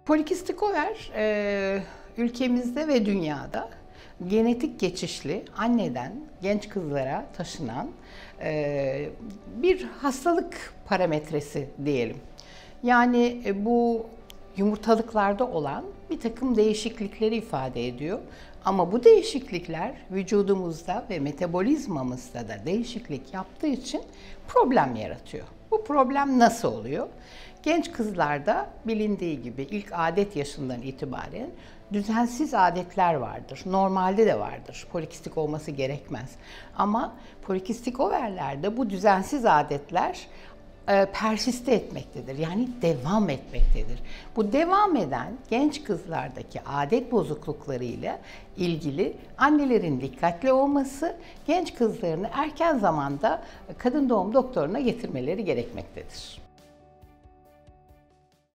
Polikistik over ülkemizde ve dünyada genetik geçişli anneden genç kızlara taşınan bir hastalık parametresi diyelim. Yani bu yumurtalıklarda olan bir takım değişiklikleri ifade ediyor. Ama bu değişiklikler vücudumuzda ve metabolizmamızda da değişiklik yaptığı için problem yaratıyor. Bu problem nasıl oluyor? Genç kızlarda bilindiği gibi ilk adet yaşından itibaren düzensiz adetler vardır. Normalde de vardır. Polikistik olması gerekmez. Ama polikistik overlerde bu düzensiz adetler persiste etmektedir. Yani devam etmektedir. Bu devam eden genç kızlardaki adet bozuklukları ile ilgili annelerin dikkatli olması, genç kızlarını erken zamanda kadın doğum doktoruna getirmeleri gerekmektedir.